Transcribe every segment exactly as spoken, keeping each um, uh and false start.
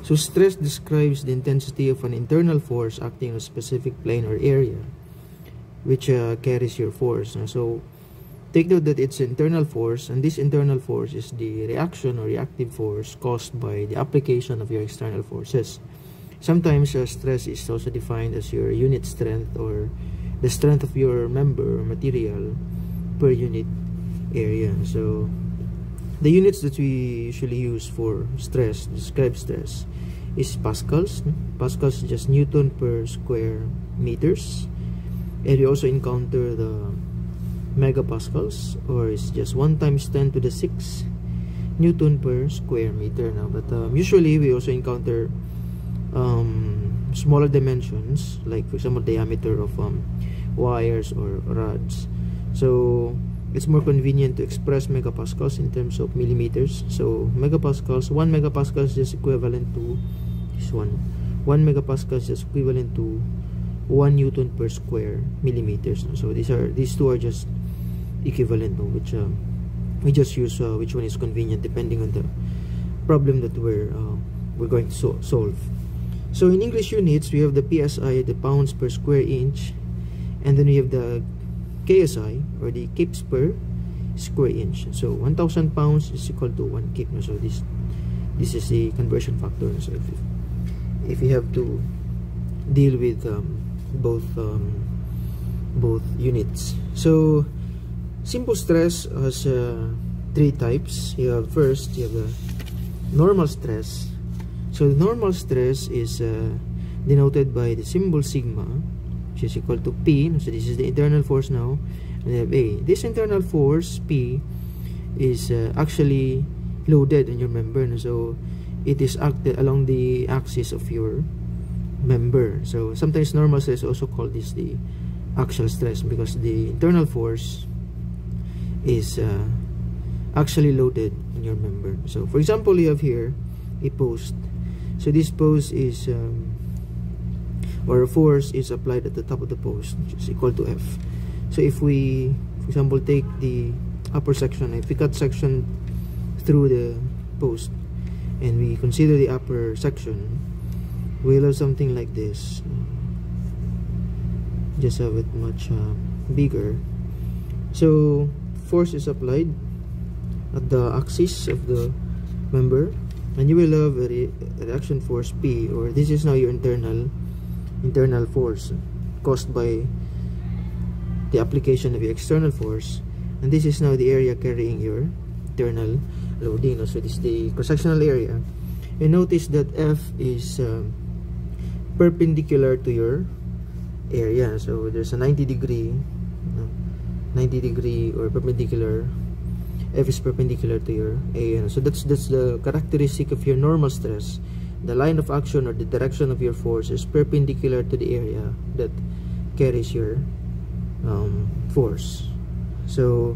So stress describes the intensity of an internal force acting on a specific plane or area which uh, carries your force. So take note that it's internal force, and this internal force is the reaction or reactive force caused by the application of your external forces. Sometimes uh, stress is also defined as your unit strength, or the strength of your member or material per unit area. So the units that we usually use for stress, describe stress, is pascals. Pascals is just Newton per square meters. And we also encounter the megapascals, or it's just one times ten to the six Newton per square meter now. But um, usually we also encounter um, smaller dimensions, like for example diameter of um, wires or rods. So it's more convenient to express megapascals in terms of millimeters. So megapascals, one megapascal is just equivalent to this one. One megapascal is just equivalent to one Newton per square millimeters. So these are these two are just equivalent, which uh, we just use uh, which one is convenient depending on the problem that we're uh, we're going to so solve. So in English units, we have the P S I, the pounds per square inch, and then we have the K S I, or the kips per square inch. So one thousand pounds is equal to one kip. So this this is the conversion factor. So if if you have to deal with um, both um, both units. So simple stress has uh, three types. You have first you have the normal stress. So the normal stress is uh, denoted by the symbol sigma, which is equal to P. So this is the internal force now, and we have A. This internal force P is uh, actually loaded on your member. So it is acted along the axis of your member. So sometimes normal stress also called this the axial stress, because the internal force is uh, actually loaded on your member. So for example, you have here a post. So this post is um, or a force is applied at the top of the post, which is equal to F. So if we, for example, take the upper section, if we cut section through the post and we consider the upper section, we'll have something like this. Just have it much uh, bigger. So force is applied at the axis of the member, and you will have a, re a reaction force P, or this is now your internal internal force caused by the application of the external force, and this is now the area carrying your internal loading. So this is the cross-sectional area. And notice that F is um, perpendicular to your area. So there's a ninety degree ninety degree or perpendicular. F is perpendicular to your area. So that's that's the characteristic of your normal stress. The line of action or the direction of your force is perpendicular to the area that carries your um, force. So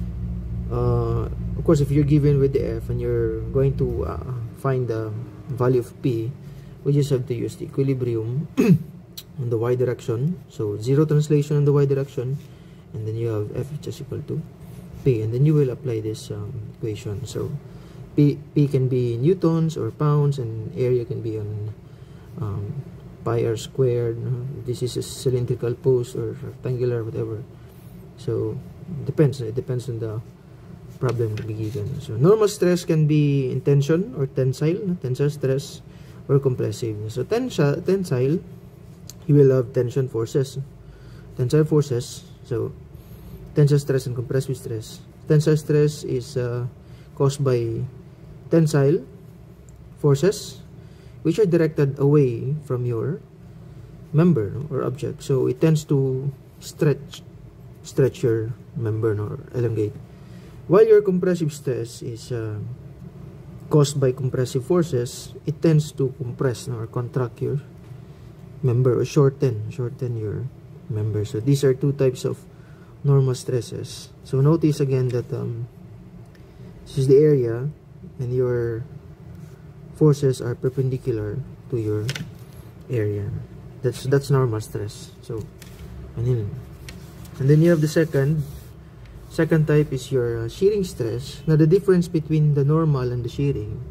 uh, of course, if you're given with the F and you're going to uh, find the value of P, we just have to use the equilibrium in the y direction. So zero translation in the y direction, and then you have F which is equal to P, and then you will apply this um, equation. So P, P can be newtons or pounds, and area can be on um, pi r squared. This is a cylindrical post or rectangular, whatever. So it depends. It depends on the problem to be given. So normal stress can be in tension or tensile, tensile stress, or compressive. So tensile, tensile, you will have tension forces, tensile forces. So tensile stress and compressive stress. Tensile stress is uh, caused by tensile forces, which are directed away from your member or object. So it tends to stretch, stretch your member or elongate. While your compressive stress is uh, caused by compressive forces, it tends to compress or contract your member, or shorten, shorten your member. So these are two types of normal stresses. So notice again that um, this is the area, and your forces are perpendicular to your area. That's that's normal stress. So and then, and then you have the second second type is your uh, shearing stress. Now the difference between the normal and the shearing,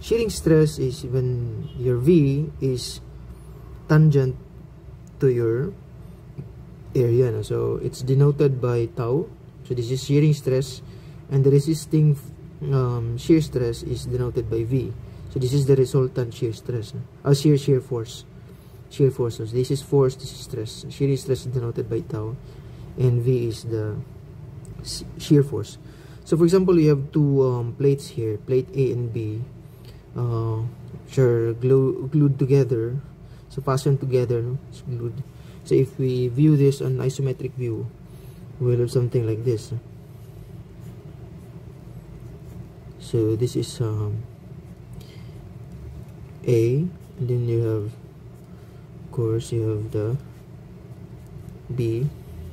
shearing stress is when your V is tangent to your area, no? So it's denoted by tau. So this is shearing stress, and the resisting um, shear stress is denoted by V. So this is the resultant shear stress, no? uh, shear shear force, shear force. So this is force, this is stress. Shearing stress is denoted by tau, and V is the shear force. So for example, we have two um, plates here, plate A and B, uh, which are glue, glued together. So fastened together, no? It's glued. So if we view this on isometric view, we'll have something like this. So this is um, A, and then you have, of course, you have the B.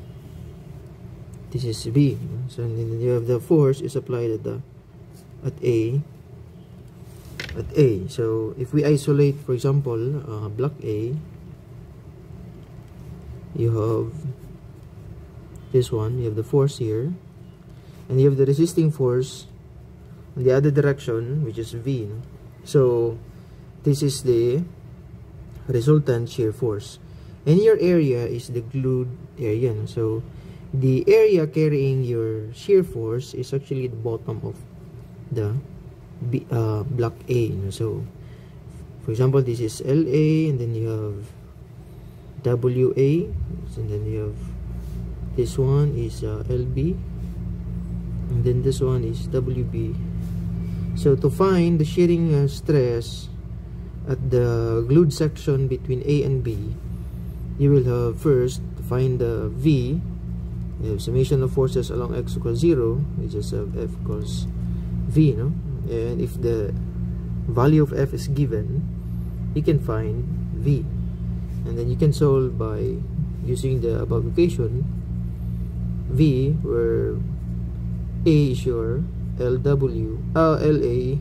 This is B. So and then you have the force is applied at the at A. At A. So if we isolate, for example, uh, block A, you have this one, you have the force here, and you have the resisting force in the other direction, which is V. So this is the resultant shear force, and your area is the glued area. So the area carrying your shear force is actually the bottom of the B, uh, block A. So for example, this is L A, and then you have W A, and then you have this one is uh, L B, and then this one is W B. So to find the shearing uh, stress at the glued section between A and B, you will have first to find the V. You have summation of forces along x equals zero, we just have F equals V, no? And if the value of F is given, you can find V, and then you can solve by using the above equation. V, where A is your L W, uh, L A,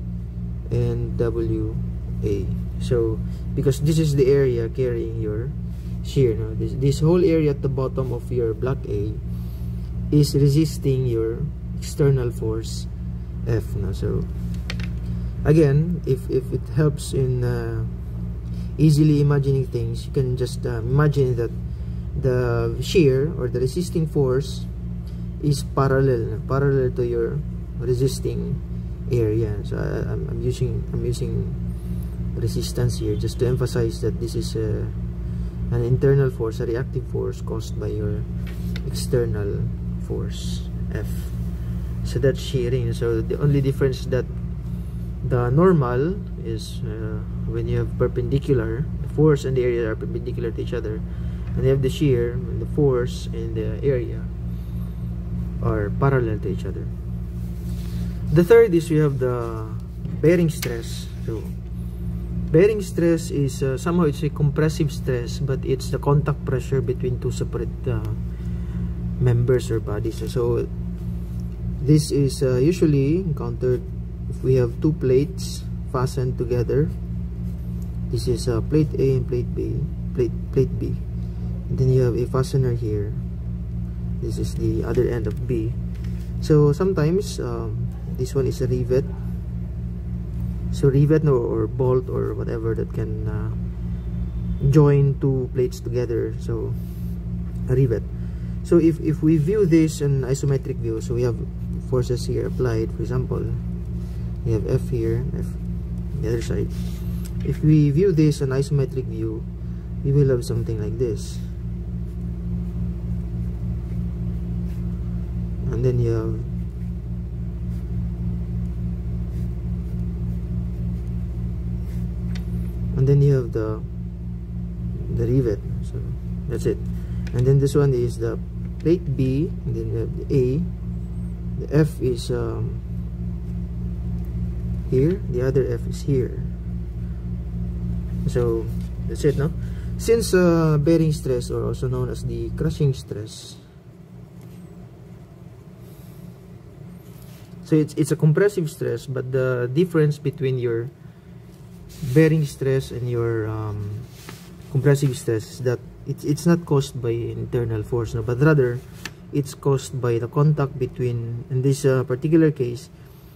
and W A. So because this is the area carrying your shear, no? this, this whole area at the bottom of your block A is resisting your external force F, no? So again, if, if it helps in uh, easily imagining things, you can just uh, imagine that the shear or the resisting force is parallel parallel to your resisting area. So I, I'm, I'm using I'm using resistance here just to emphasize that this is a an internal force, a reactive force caused by your external force F. So that's shearing. So the only difference that the normal is uh, when you have perpendicular, the force and the area are perpendicular to each other, and you have the shear and the force and the area are parallel to each other. The third is we have the bearing stress. So bearing stress is uh, somehow it's a compressive stress, but it's the contact pressure between two separate uh, members or bodies. So this is uh, usually encountered if we have two plates fastened together. This is uh, plate A and plate B, plate plate B. And then you have a fastener here. This is the other end of B. So sometimes um, this one is a rivet. So rivet or, or bolt or whatever that can uh, join two plates together. So a rivet. So if, if we view this in isometric view, so we have forces here applied. For example, we have F here, F on the other side. If we view this in isometric view, we will have something like this. And then you have and then you have the the rivet. So that's it. And then this one is the plate B, and then you have the A. The F is um, here, the other F is here. So that's it, no? Since uh, bearing stress, or also known as the crushing stress, so it's, it's a compressive stress, but the difference between your bearing stress and your um, compressive stress is that it's, it's not caused by internal force, no, but rather it's caused by the contact between, in this uh, particular case,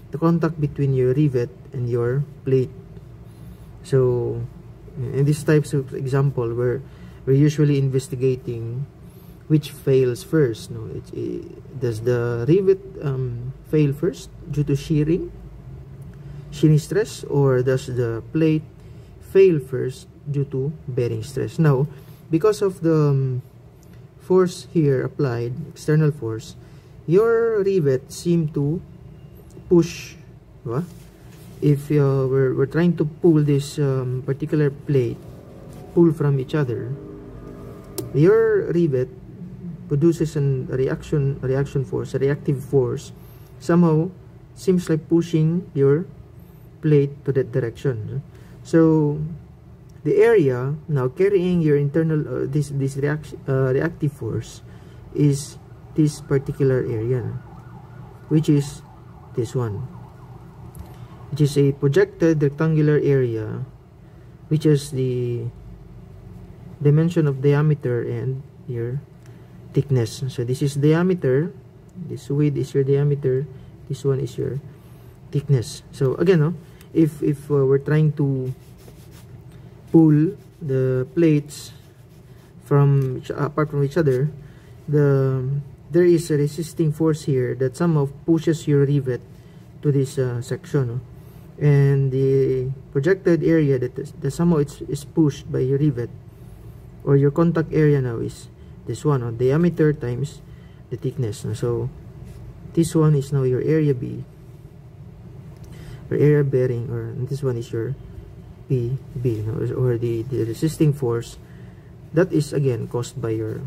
the contact between your rivet and your plate. So in these types of example, where we're usually investigating which fails first. No, it, it, does the rivet um, fail first due to shearing, shearing stress, or does the plate fail first due to bearing stress? Now, because of the um, force here applied, external force, your rivet seem to push. Right? If uh, we're, we're trying to pull this um, particular plate, pull from each other, your rivet produces an, a reaction a reaction force, a reactive force, somehow seems like pushing your plate to that direction. So the area now carrying your internal uh, this this reaction uh, reactive force is this particular area, which is this one, which is a projected rectangular area, which is the dimension of diameter and your thickness. So this is diameter, this width is your diameter, this one is your thickness. So again, no, if if uh, we're trying to pull the plates from each, apart from each other, the there is a resisting force here that somehow pushes your rivet to this uh, section, no? And the projected area that, is, that somehow it's, is pushed by your rivet, or your contact area now, is this one, no? Diameter times the thickness, no? So this one is now your area B, or area bearing, or this one is your P B, no? Or the, the resisting force that is again caused by your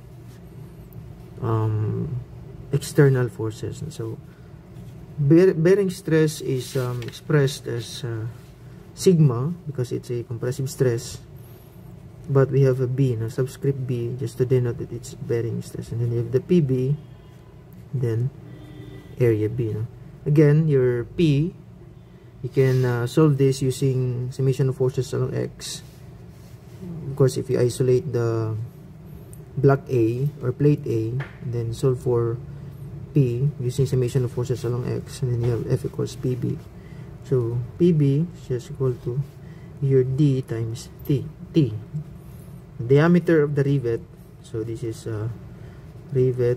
um, external forces. And so bear, bearing stress is um, expressed as uh, sigma because it's a compressive stress, but we have a B, no? Subscript B, just to denote that it's bearing stress. And then you have the P B, then area B, no? Again, your P, you can uh, solve this using summation of forces along X. Of course, if you isolate the block A or plate A, then solve for P using summation of forces along X, and then you have F equals P B. So P B is just equal to your D times T. T. Diameter of the rivet. So this is uh, rivet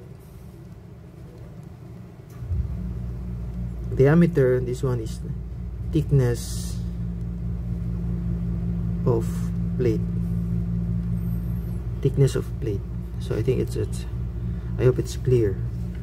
diameter. This one is thickness of plate. Thickness of plate. So I think it's it's. I hope it's clear.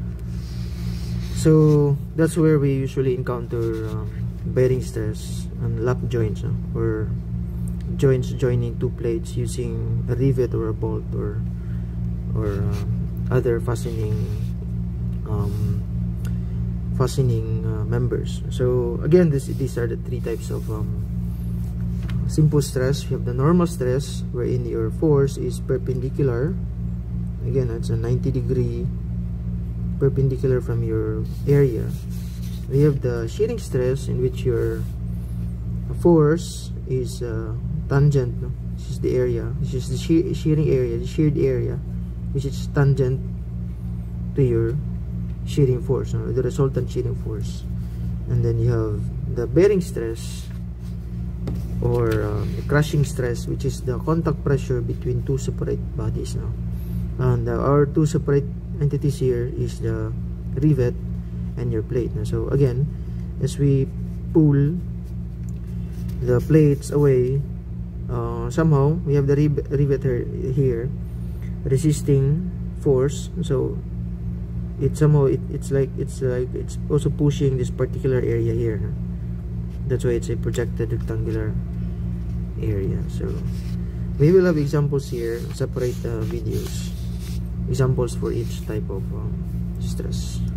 So that's where we usually encounter um, bearing stress on lap joints, no? Or joints joining two plates using a rivet or a bolt or or um, other fastening um, fastening uh, members. So again, this these are the three types of um, simple stress. You have the normal stress, wherein your force is perpendicular. Again, it's a ninety degree perpendicular from your area. We have the shearing stress, in which your force is uh, tangent, no? This is the area, this is the shear shearing area, the sheared area, which is tangent to your shearing force, no? The resultant shearing force. And then you have the bearing stress, or um, the crushing stress, which is the contact pressure between two separate bodies, no? And uh, our two separate entities here is the rivet and your plate, no? So again, as we pull the plates away, uh, somehow we have the rivet here resisting force. So it somehow it, it's like it's like it's also pushing this particular area here, no? That's why it's a projected rectangular area. So we will have examples here, separate uh, videos, examples for each type of um, stress.